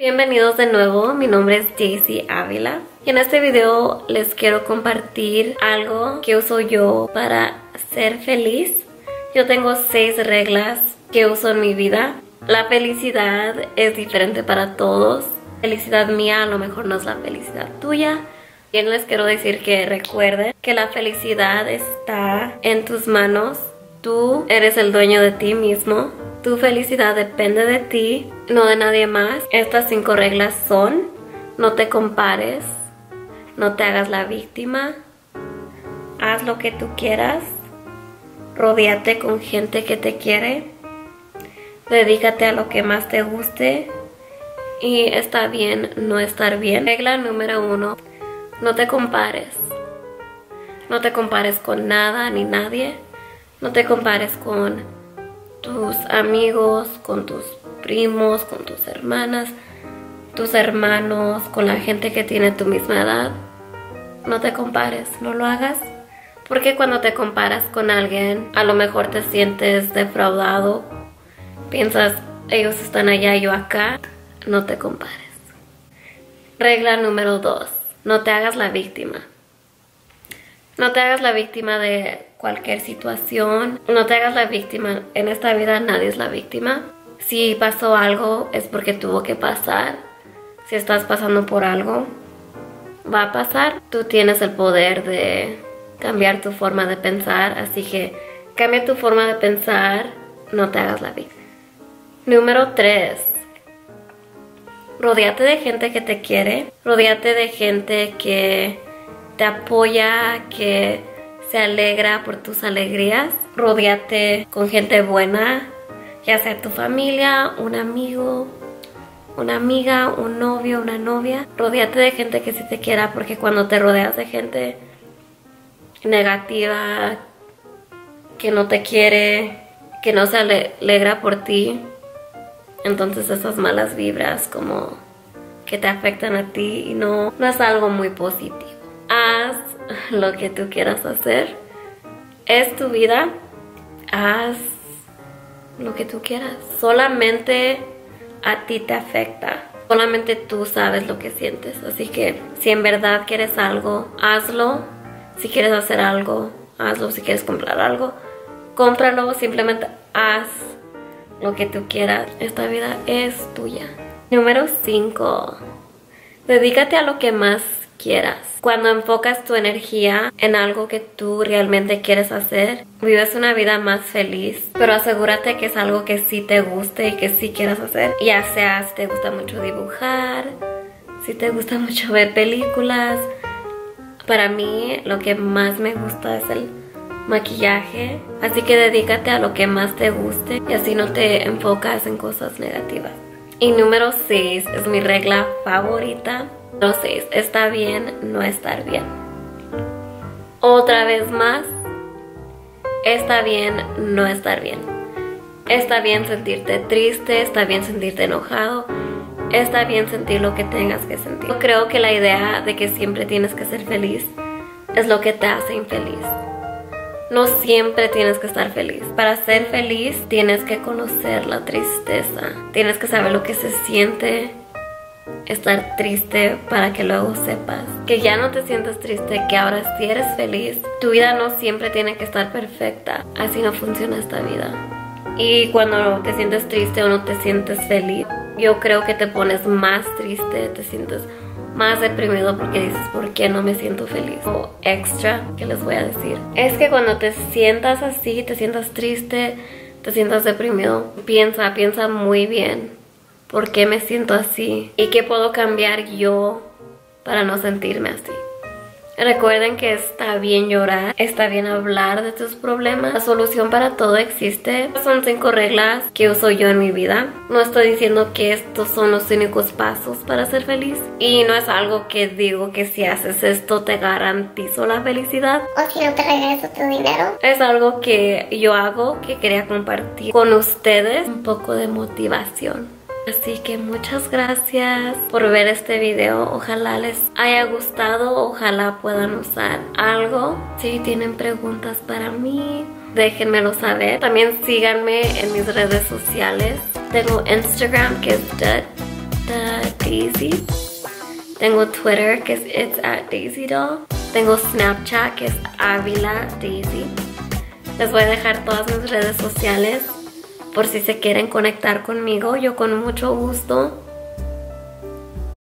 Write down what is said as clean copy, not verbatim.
Bienvenidos de nuevo, mi nombre es Jaycee Ávila y en este video les quiero compartir algo que uso yo para ser feliz. Yo tengo 6 reglas que uso en mi vida. La felicidad es diferente para todos. La felicidad mía a lo mejor no es la felicidad tuya. Bien, les quiero decir que recuerden que la felicidad está en tus manos. Tú eres el dueño de ti mismo. Tu felicidad depende de ti, no de nadie más. Estas 5 reglas son: no te compares, no te hagas la víctima, haz lo que tú quieras, rodéate con gente que te quiere, dedícate a lo que más te guste y está bien no estar bien. Regla número 1, no te compares. No te compares con nada ni nadie. No te compares con tus amigos, con tus primos, con tus hermanas, tus hermanos, con la gente que tiene tu misma edad. No te compares, no lo hagas. Porque cuando te comparas con alguien, a lo mejor te sientes defraudado. Piensas, ellos están allá, yo acá. No te compares. Regla número 2, no te hagas la víctima. No te hagas la víctima de cualquier situación. No te hagas la víctima. En esta vida nadie es la víctima. Si pasó algo es porque tuvo que pasar. Si estás pasando por algo, va a pasar. Tú tienes el poder de cambiar tu forma de pensar. Así que cambia tu forma de pensar. No te hagas la víctima. Número 3. Rodéate de gente que te quiere. Rodéate de gente que te apoya, que se alegra por tus alegrías. Rodéate con gente buena, ya sea tu familia, un amigo, una amiga, un novio, una novia. Rodéate de gente que sí te quiera, porque cuando te rodeas de gente negativa, que no te quiere, que no se alegra por ti, entonces esas malas vibras como que te afectan a ti y no es algo muy positivo. Haz lo que tú quieras hacer. Es tu vida. Haz lo que tú quieras. Solamente a ti te afecta. Solamente tú sabes lo que sientes. Así que si en verdad quieres algo, hazlo. Si quieres hacer algo, hazlo. Si quieres comprar algo, cómpralo. Simplemente haz lo que tú quieras. Esta vida es tuya. Número 5. Dedícate a lo que más quieras. Cuando enfocas tu energía en algo que tú realmente quieres hacer, vives una vida más feliz. Pero asegúrate que es algo que sí te guste y que sí quieras hacer. Ya sea si te gusta mucho dibujar, si te gusta mucho ver películas. Para mí lo que más me gusta es el maquillaje. Así que dedícate a lo que más te guste y así no te enfocas en cosas negativas. Y número 6 es mi regla favorita. Número 6, está bien no estar bien. Otra vez más, está bien no estar bien. Está bien sentirte triste, está bien sentirte enojado, está bien sentir lo que tengas que sentir. Yo creo que la idea de que siempre tienes que ser feliz es lo que te hace infeliz. No siempre tienes que estar feliz. Para ser feliz tienes que conocer la tristeza. Tienes que saber lo que se siente estar triste para que luego sepas que ya no te sientes triste, que ahora sí eres feliz. Tu vida no siempre tiene que estar perfecta. Así no funciona esta vida. Y cuando te sientes triste o no te sientes feliz, yo creo que te pones más triste, te sientes más deprimido porque dices, ¿por qué no me siento feliz? O extra, que les voy a decir, es que cuando te sientas así, te sientas triste, te sientas deprimido, piensa muy bien por qué me siento así y qué puedo cambiar yo para no sentirme así. Recuerden que está bien llorar, está bien hablar de tus problemas. La solución para todo existe. Son 5 reglas que uso yo en mi vida. No estoy diciendo que estos son los únicos pasos para ser feliz. Y no es algo que digo que si haces esto te garantizo la felicidad. O si no te regreso tu dinero. Es algo que yo hago, que quería compartir con ustedes. Un poco de motivación. Así que muchas gracias por ver este video. Ojalá les haya gustado, ojalá puedan usar algo. Si tienen preguntas para mí, déjenmelo saber. También síganme en mis redes sociales. Tengo Instagram que es Daisy. Tengo Twitter, que es It's at Daisy Doll. Tengo Snapchat, que es Avila Daisy. Les voy a dejar todas mis redes sociales por si se quieren conectar conmigo. Yo con mucho gusto